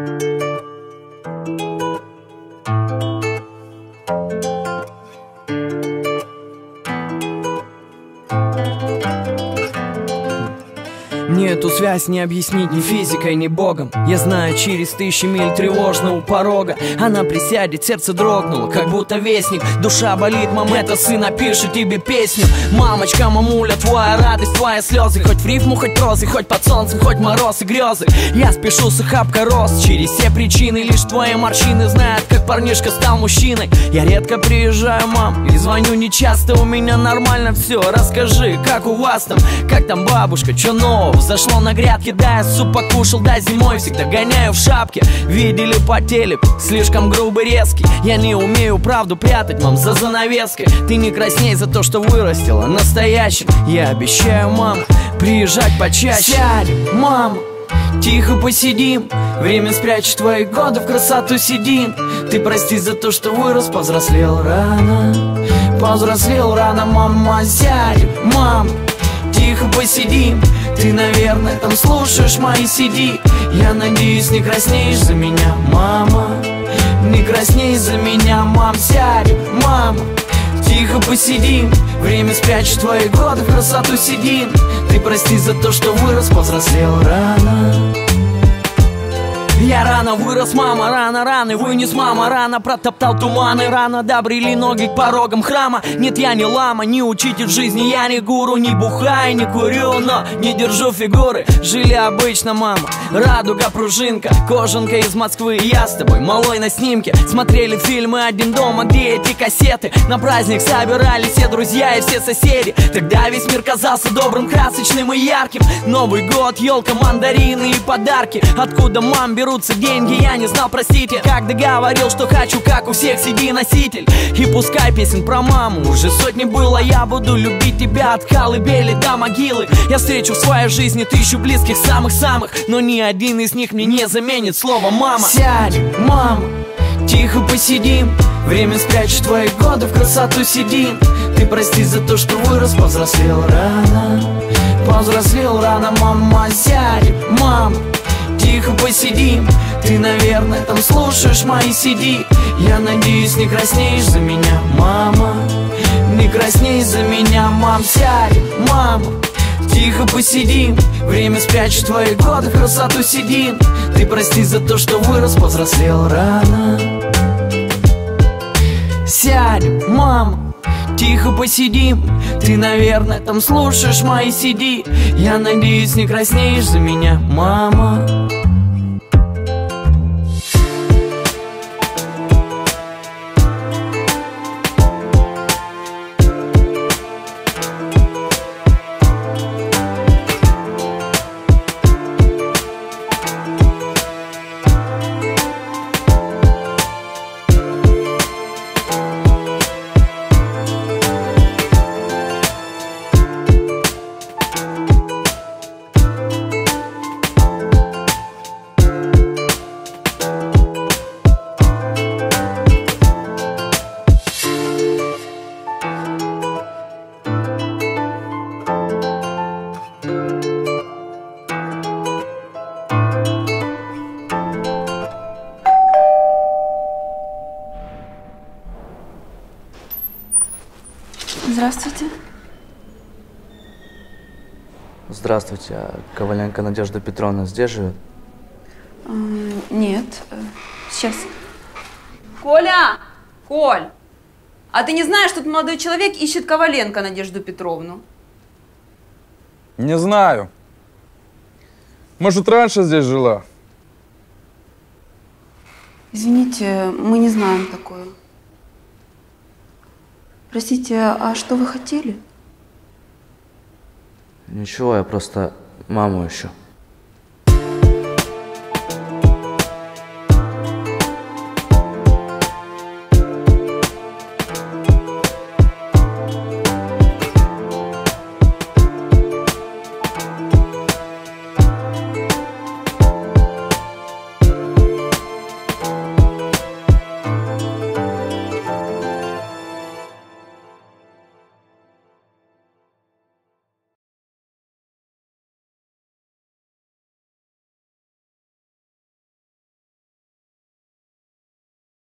Мне эту связь не объяснить ни физикой, ни богом. Я знаю, через тысячи миль тревожно у порога она присядет, сердце дрогнуло, как будто вестник. Душа болит, мам, это сын напишет тебе песню. Мамочка, мамуля, твоя радость, твои слезы. Хоть в рифму, хоть прозы, хоть под солнцем, хоть мороз и грезы. Я спешу с охапкой роз через все причины. Лишь твои морщины знают, как парнишка стал мужчиной. Я редко приезжаю, мам, и звоню нечасто. У меня нормально все, расскажи, как у вас там? Как там бабушка, чё нового? Зашло на грядке, да, я суп покушал, да, зимой всегда гоняю в шапке. Видели по теле, слишком грубый, резкий. Я не умею правду прятать, мам, за занавеской. Ты не красней за то, что вырастила настоящим. Я обещаю, мам, приезжать почаще. Сядем, мам, тихо посидим. Время спрячет твои годы, в красоту сидим. Ты прости за то, что вырос, повзрослел рано. Повзрослел рано, мама, сядем, мам, тихо посидим. Ты, наверное, там слушаешь мои CD. Я надеюсь, не краснеешь за меня, мама. Не красней за меня, мам, сядем, мама, тихо посидим. Время спрячет твои годы, в красоту сидим. Ты прости за то, что вырос, повзрослел рано. Я рано вырос, мама, рано вынес, мама, рано протоптал туманы, рано добрели ноги к порогам храма. Нет, я не лама, не учитель жизни, я не гуру, не бухаю, не курю, но не держу фигуры. Жили обычно, мама, радуга, пружинка, кожанка из Москвы. Я с тобой, малой, на снимке. Смотрели фильмы «Один дома», где эти кассеты. На праздник собирались все друзья и все соседи. Тогда весь мир казался добрым, красочным и ярким. Новый год, елка, мандарины и подарки. Откуда, мам, берутся деньги, я не знал, простите. Когда говорил, что хочу, как у всех, CD-носитель. И пускай песен про маму уже сотни было, я буду любить тебя от колыбели до могилы. Я встречу в своей жизни тысячу близких, самых-самых, но ни один из них мне не заменит слово мама. Сядем, мама, тихо посидим. Время спрячет твои годы, в красоту сидим. Ты прости за то, что вырос, повзрослел рано. Повзрослел рано, мама, сядем, мама, тихо посидим. Ты, наверное, там слушаешь мои CD. Я надеюсь, не краснеешь за меня, мама. Не красней за меня, мам, сядем, мама, тихо посидим. Время спрячет твои годы, в красоту сидим. Ты прости за то, что вырос, повзрослел рано. Сядем, мама, тихо посидим. Ты, наверное, там слушаешь мои CD. Я надеюсь, не краснеешь за меня, мама. Здравствуйте. Здравствуйте. А Коваленко Надежда Петровна здесь живет? Нет. Сейчас. Коля! Коль! А ты не знаешь, что тут молодой человек ищет Коваленко Надежду Петровну? Не знаю. Может, раньше здесь жила? Извините, мы не знаем такое. Простите, а что вы хотели? Ничего, я просто маму ищу.